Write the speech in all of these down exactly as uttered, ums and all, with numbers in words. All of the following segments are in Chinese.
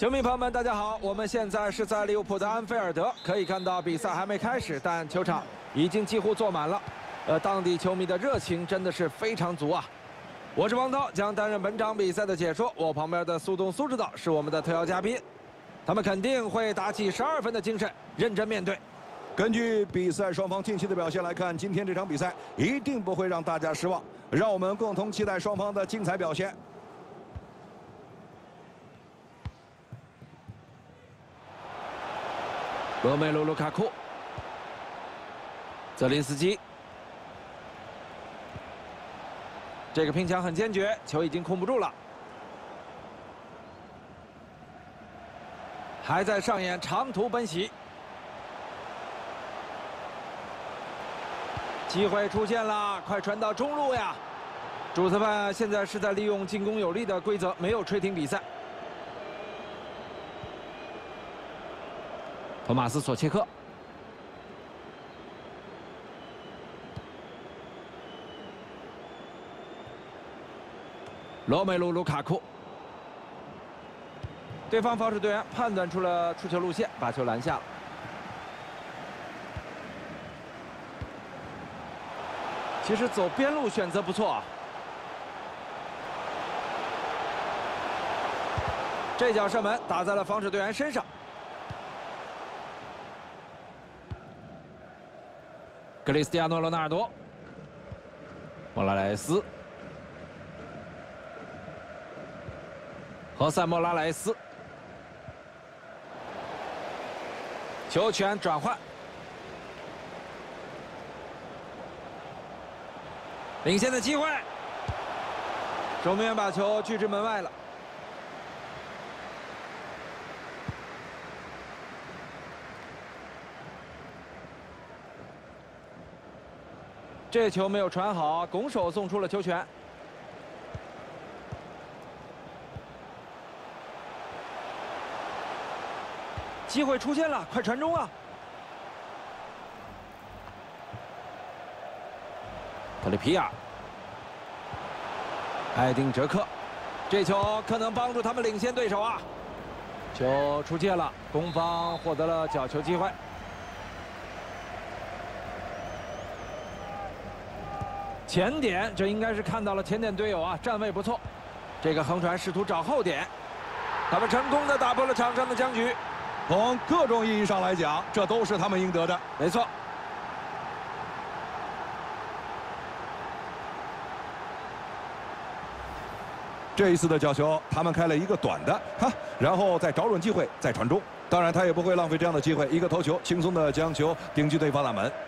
球迷朋友们，大家好！我们现在是在利物浦的安菲尔德，可以看到比赛还没开始，但球场已经几乎坐满了。呃，当地球迷的热情真的是非常足啊！我是王涛，将担任本场比赛的解说。我旁边的苏东苏指导是我们的特邀嘉宾，他们肯定会打起十二分的精神，认真面对。 根据比赛双方近期的表现来看，今天这场比赛一定不会让大家失望。让我们共同期待双方的精彩表现。 罗梅卢·卢卡库、泽林斯基，这个拼抢很坚决，球已经控不住了，还在上演长途奔袭。 机会出现了，快传到中路呀！主裁判现在是在利用进攻有利的规则，没有吹停比赛。托马斯·索切克，罗梅卢·卢卡库，对方防守队员判断出了出球路线，把球拦下了。 其实走边路选择不错啊！这脚射门打在了防守队员身上。克里斯蒂亚诺·罗纳尔多、莫拉莱斯、何塞·莫拉莱斯，球权转换。 领先的机会，守门员把球拒之门外了。这球没有传好，拱手送出了球权。机会出现了，快传中啊！ 特里皮亚、艾丁哲克，这球可能帮助他们领先对手啊！球出界了，攻方获得了角球机会。前点，这应该是看到了前点队友啊，站位不错。这个横传试图找后点，他们成功的打破了场上的僵局。 从各种意义上来讲，这都是他们应得的。 没错。 这一次的角球，他们开了一个短的，哈，然后再找准机会再传中。当然，他也不会浪费这样的机会，一个头球，轻松的将球顶进对方大门。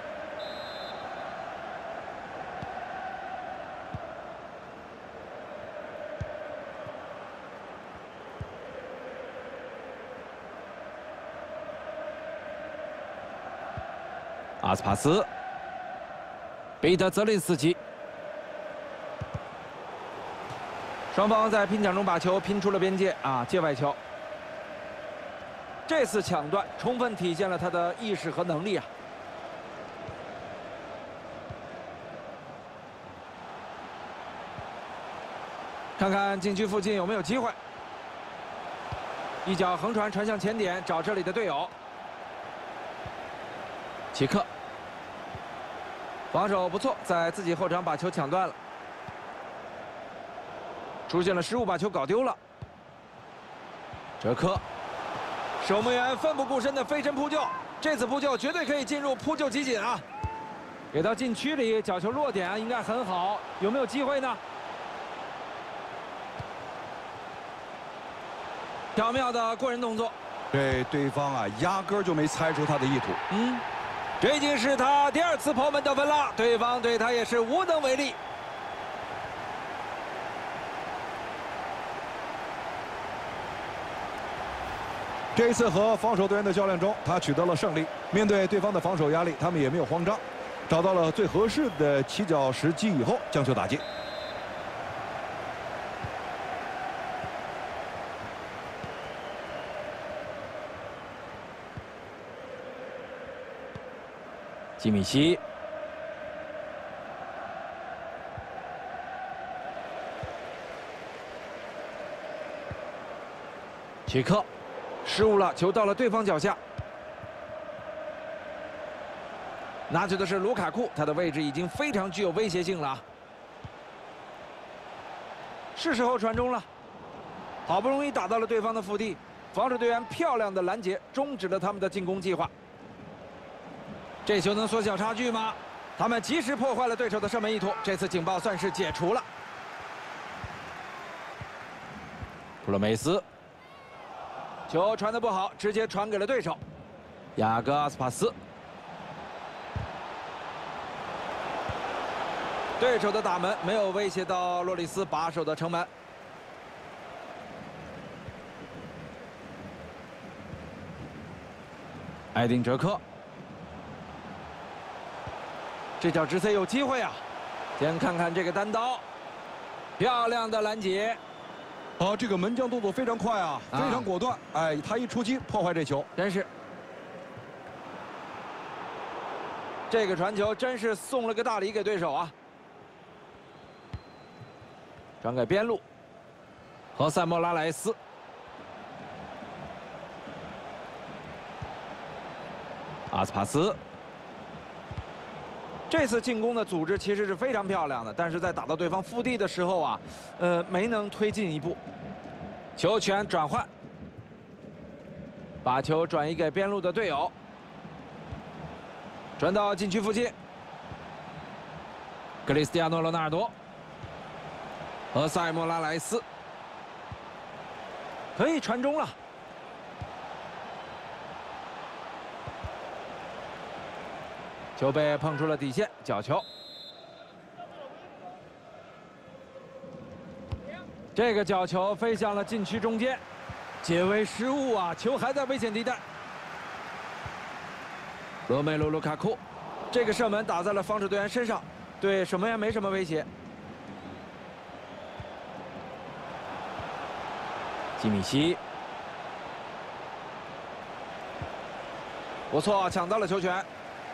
阿斯帕斯、彼得·泽林斯基。 双方在拼抢中把球拼出了边界啊，界外球。这次抢断充分体现了他的意识和能力啊！看看禁区附近有没有机会。一脚横传传向前点，找这里的队友。齐克，防守不错，在自己后场把球抢断了。 出现了失误，把球搞丢了。哲科，守门员奋不顾身的飞身扑救，这次扑救绝对可以进入扑救集锦啊！给到禁区里，角球落点应该很好，有没有机会呢？巧妙的过人动作， 这对方啊，压根儿就没猜出他的意图。 嗯，这已经是他第二次破门得分了，对方对他也是无能为力。 这一次和防守队员的较量中，他取得了胜利。面对对方的防守压力，他们也没有慌张，找到了最合适的起脚时机以后，将球打进。 基米希、齐克。 失误了，球到了对方脚下。拿球的是卢卡库，他的位置已经非常具有威胁性了。是时候传中了，好不容易打到了对方的腹地，防守队员漂亮的拦截，终止了他们的进攻计划。这球能缩小差距吗？他们及时破坏了对手的射门意图，这次警报算是解除了。普罗梅斯，球传得不好，直接传给了对手，雅各阿斯帕斯。对手的打门没有威胁到洛里斯把守的城门。艾丁哲科，这脚直塞有机会啊！先看看这个单刀，漂亮的拦截。 啊，这个门将动作非常快啊，非常果断。哎，他一出击破坏这球， 真是。这个传球真是送了个大礼给对手啊！传给边路，和塞莫拉莱斯。阿斯帕斯，这次进攻的组织其实是非常漂亮的，但是在打到对方腹地的时候啊，呃，没能推进一步。球权转换，把球转移给边路的队友，传到禁区附近。克里斯蒂亚诺·罗纳尔多和塞莫拉莱斯可以传中了。球被碰出了底线，角球。这个角球飞向了禁区中间，解围失误啊！球还在危险地带。罗梅罗·卢卡库，这个射门打在了防守队员身上，对守门员没什么威胁。基米希，不错，抢到了球权。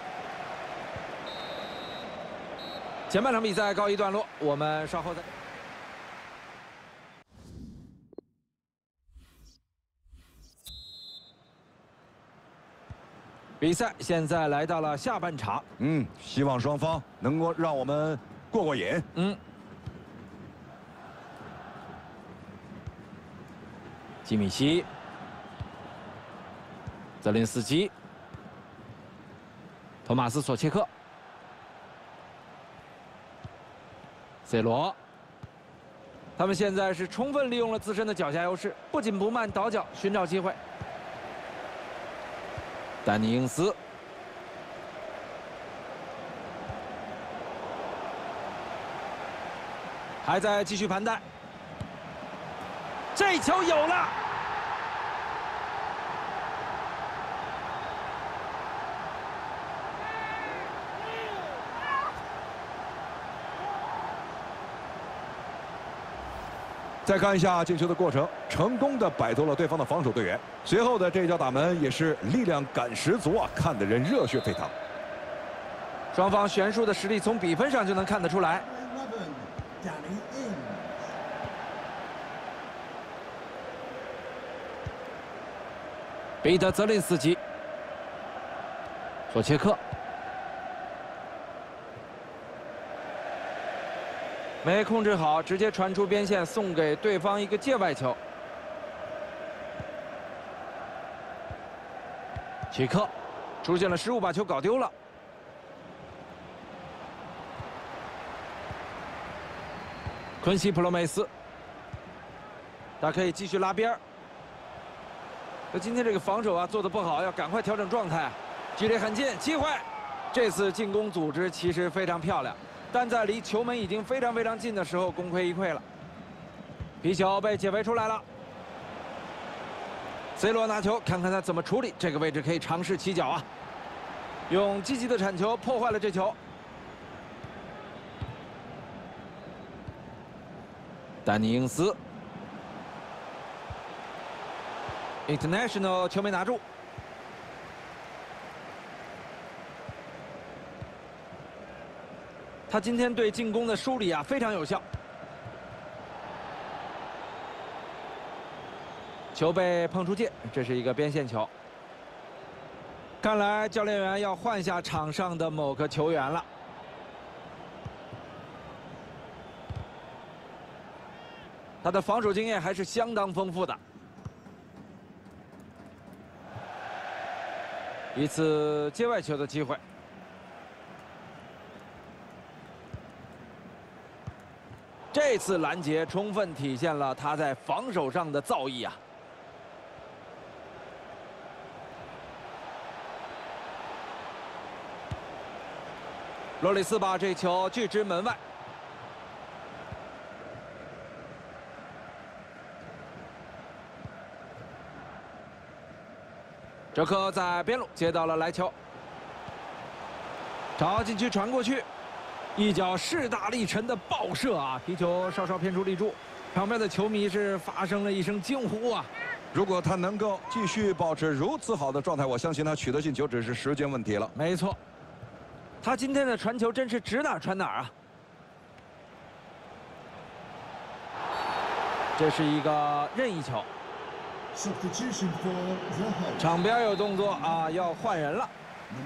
前半场比赛告一段落，我们稍后再。比赛现在来到了下半场， 嗯，希望双方能够让我们过过瘾。 嗯，基米希、泽林斯基、托马斯·索切克。C 罗，他们现在是充分利用了自身的脚下优势，不紧不慢倒脚寻找机会。丹尼·因斯，还在继续盘带，这球有了。 再看一下进球的过程，成功的摆脱了对方的防守队员。随后的这一脚打门也是力量感十足啊，看得人热血沸腾。 双方悬殊的实力从比分上就能看得出来。彼得·泽林斯基、索切克。没控制好，直接传出边线，送给对方一个界外球。齐克出现了失误，把球搞丢了。昆西普罗梅斯，他可以继续拉边儿。那今天这个防守啊做得不好，要赶快调整状态。距离很近，机会。这次进攻组织其实非常漂亮。但在离球门已经非常非常近的时候，功亏一篑了。皮球被解围出来了 ，C 罗拿球，看看他怎么处理。这个位置可以尝试起脚啊，用积极的铲球破坏了这球。丹尼·因斯 ，International 球没拿住。他今天对进攻的梳理啊非常有效。 球被碰出界，这是一个边线球。看来教练员要换下场上的某个球员了。他的防守经验还是相当丰富的。一次接外球的机会。 这次拦截充分体现了他在防守上的造诣啊！洛里斯把这球拒之门外。哲科在边路接到了来球，朝禁区传过去。 一脚势大力沉的爆射啊！皮球稍稍偏出立柱，旁边的球迷是发生了一声惊呼啊！ 如果他能够继续保持如此好的状态，我相信他取得进球只是时间问题了。 没错，他今天的传球真是指哪儿传哪儿啊！这是一个任意球。场边有动作啊，要换人了。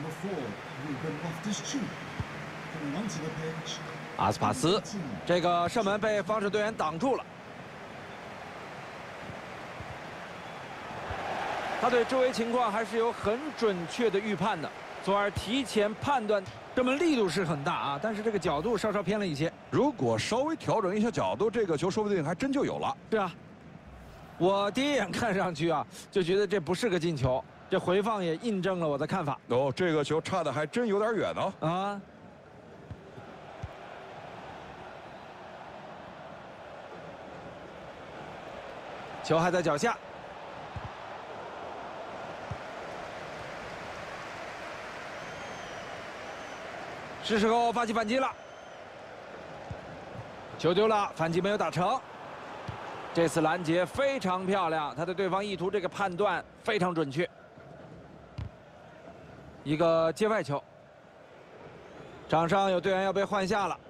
阿斯帕斯，这个射门被防守队员挡住了。他对周围情况还是有很准确的预判的，从而提前判断。这么力度是很大啊，但是这个角度稍稍偏了一些。 如果稍微调整一下角度，这个球说不定还真就有了。 是啊，我第一眼看上去啊，就觉得这不是个进球。这回放也印证了我的看法。 哦，这个球差的还真有点远哦。 啊。 球还在脚下，是时候发起反击了。球丢了，反击没有打成。这次拦截非常漂亮，他对对方意图这个判断非常准确。一个界外球，场上有队员要被换下了。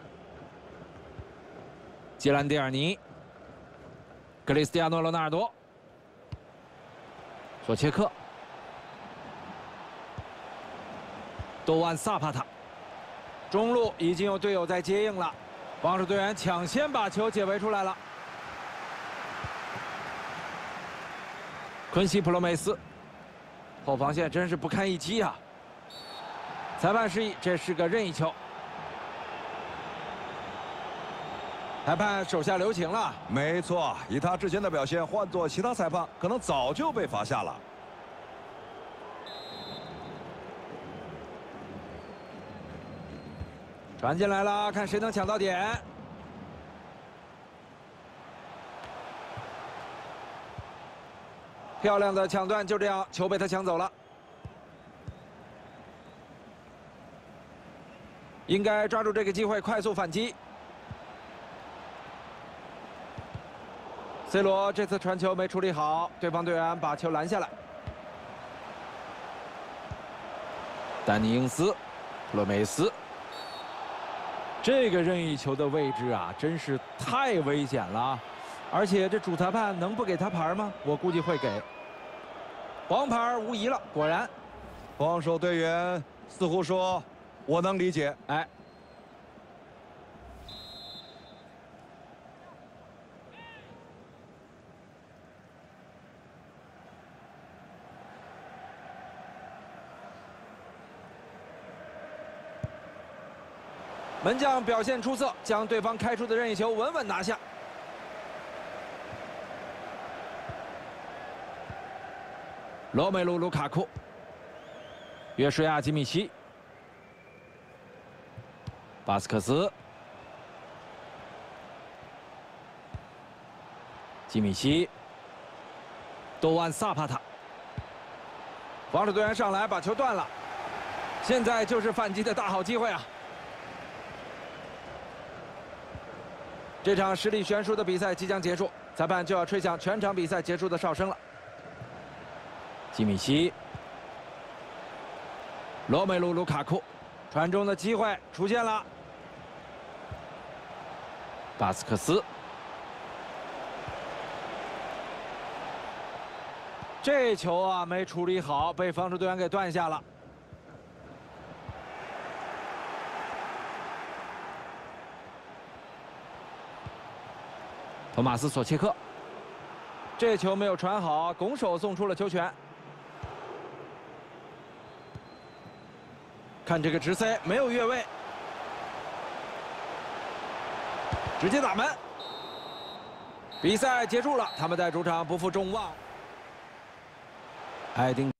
吉兰蒂尔尼。 克里斯蒂亚诺·罗纳尔多，索切克，多万·萨帕塔，中路已经有队友在接应了，防守队员抢先把球解围出来了。昆西·普罗梅斯，后防线真是不堪一击啊！裁判示意，这是个任意球。 裁判手下留情了。 没错，以他之前的表现，换做其他裁判，可能早就被罚下了。 传进来了，看谁能抢到点。漂亮的抢断，就这样，球被他抢走了。应该抓住这个机会，快速反击。 C 罗这次传球没处理好，对方队员把球拦下来。丹尼因斯、普罗梅斯，这个任意球的位置啊，真是太危险了。而且这主裁判能不给他牌吗？我估计会给。黄牌无疑了，果然， 防守队员似乎说：“我能理解。” 哎。 门将表现出色，将对方开出的任意球稳稳拿下。罗梅卢·卢卡库、约书亚·基米奇、巴斯克斯、基米奇、多万·萨帕塔，防守队员上来把球断了，现在就是反击的大好机会啊！ 这场实力悬殊的比赛即将结束，裁判就要吹响全场比赛结束的哨声了。基米希、罗梅卢·卢卡库，传中的机会出现了。巴斯克斯、 这球啊没处理好，被防守队员给断下了。托马斯·索切克，这球没有传好，拱手送出了球权。看这个直塞，没有越位，直接打门。比赛结束了，他们在主场不负众望。艾丁。